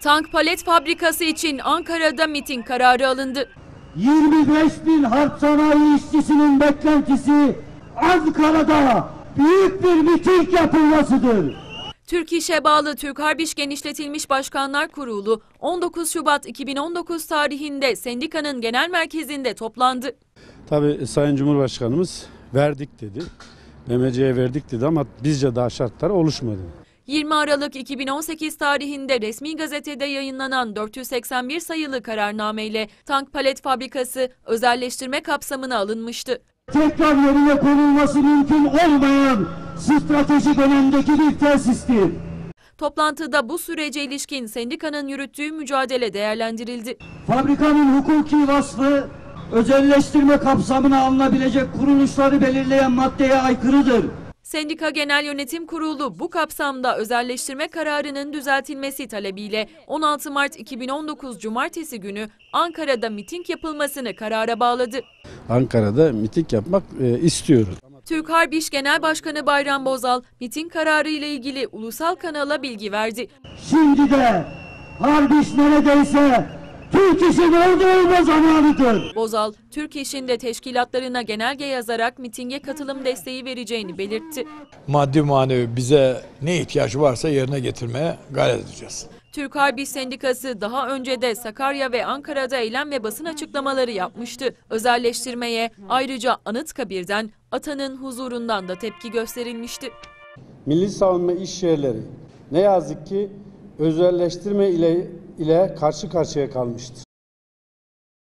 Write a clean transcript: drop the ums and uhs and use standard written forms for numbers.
Tank palet fabrikası için Ankara'da miting kararı alındı. 25.000 harp sanayi işçisinin beklentisi Ankara'da büyük bir miting yapılmasıdır. Türk İş'e bağlı Türk Harp İş Genişletilmiş Başkanlar Kurulu 19 Şubat 2019 tarihinde sendikanın genel merkezinde toplandı. Tabii Sayın Cumhurbaşkanımız verdik dedi. MMC'ye verdik dedi ama bizce daha şartlar oluşmadı. 20 Aralık 2018 tarihinde resmi gazetede yayınlanan 481 sayılı kararnameyle tank palet fabrikası özelleştirme kapsamına alınmıştı. Tekrar yerine konulması mümkün olmayan stratejik önemdeki bir tesistir. Toplantıda bu sürece ilişkin sendikanın yürüttüğü mücadele değerlendirildi. Fabrikanın hukuki vasfı özelleştirme kapsamına alınabilecek kuruluşları belirleyen maddeye aykırıdır. Sendika Genel Yönetim Kurulu bu kapsamda özelleştirme kararının düzeltilmesi talebiyle 16 Mart 2019 Cumartesi günü Ankara'da miting yapılmasını karara bağladı. Ankara'da miting yapmak istiyoruz. Türk Harp İş Genel Başkanı Bayram Bozal miting kararı ile ilgili ulusal kanala bilgi verdi. Şimdi de Harp İş neredeyse Türk İş'in olduğu zamanıdır. Bozal, Türk İş'in de teşkilatlarına genelge yazarak mitinge katılım desteği vereceğini belirtti. Maddi manevi bize ne ihtiyaç varsa yerine getirmeye gayret edeceğiz. Türk Harp İş Sendikası daha önce de Sakarya ve Ankara'da eylem ve basın açıklamaları yapmıştı. Özelleştirmeye ayrıca Anıtkabir'den, Atan'ın huzurundan da tepki gösterilmişti. Milli savunma iş yerleri ne yazık ki özelleştirme ile karşı karşıya kalmıştır.